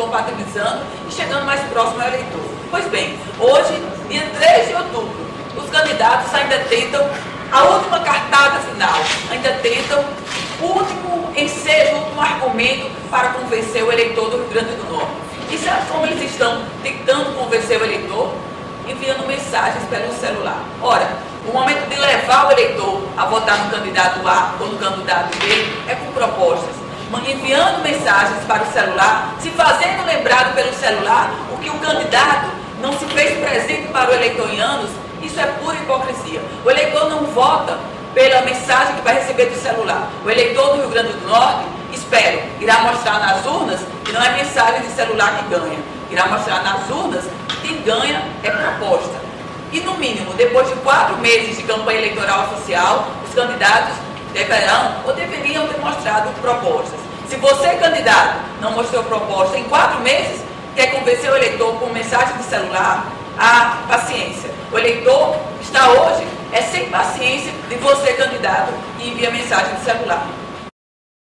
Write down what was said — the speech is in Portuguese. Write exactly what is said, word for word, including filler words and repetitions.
compatibilizando e chegando mais próximo ao eleitor. Pois bem, hoje, dia três de outubro, os candidatos ainda tentam a última cartada final, ainda tentam o último ensejo, o último argumento para convencer o eleitor do Rio Grande do Norte. E sabe como eles estão tentando convencer o eleitor? Enviando mensagens pelo celular. Ora, o momento de levar o eleitor a votar no candidato A ou no candidato B é com propostas, enviando mensagens para o celular, se fazendo lembrado pelo celular o que o candidato não se fez presente para o eleitor em anos. Isso é pura hipocrisia. O eleitor não vota pela mensagem que vai receber do celular. O eleitor do Rio Grande do Norte, espero, irá mostrar nas urnas que não é mensagem de celular que ganha. Irá mostrar nas urnas que quem ganha é proposta. E, no mínimo, depois de quatro meses de campanha eleitoral oficial, os candidatos deverão ou deveriam ter mostrado propostas. Se você, candidato, não mostrou proposta em quatro meses, quer convencer o eleitor com mensagem de celular, a paciência. O eleitor está hoje é sem paciência de você, candidato, que envia mensagem de celular.